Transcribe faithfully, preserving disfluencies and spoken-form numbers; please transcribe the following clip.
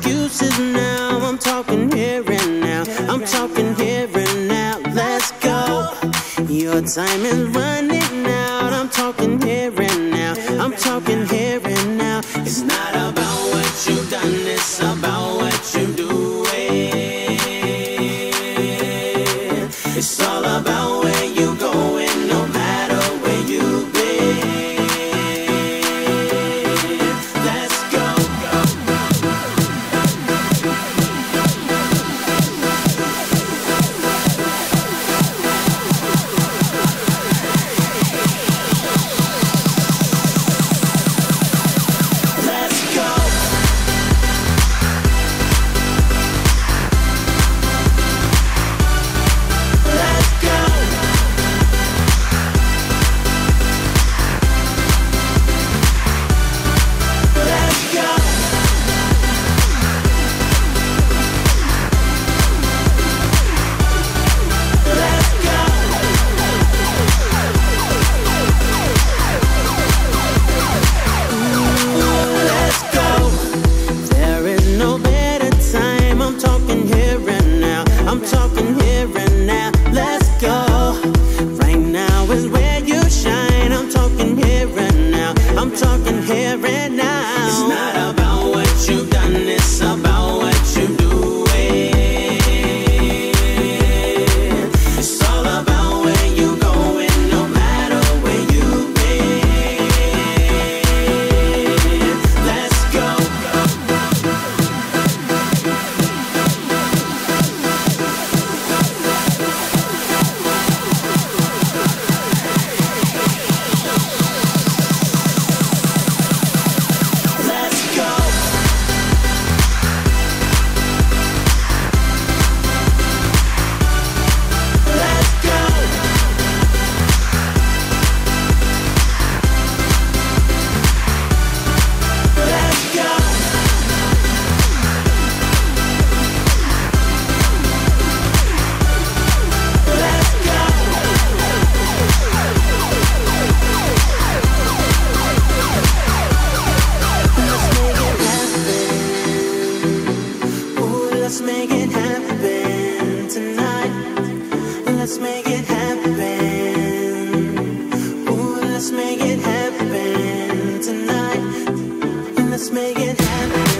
excuses now. I'm talking here and now. I'm talking here and now. Let's go. Your time is running out. I'm talking here and now. I'm talking here and now. It's not about what you've done, it's about what you do. It's all about where you going, no matter where you've been. Let's go. I'm talking here and now, let's go. Right now is where you shine. I'm talking here and now. I'm talking here and now. It's not about what you've done, it's about what you do. It's all about where you going, no matter where you've been. Let's go. Let's make it happen tonight. Let's make it happen. Ooh, let's make it happen tonight. Let's make it happen.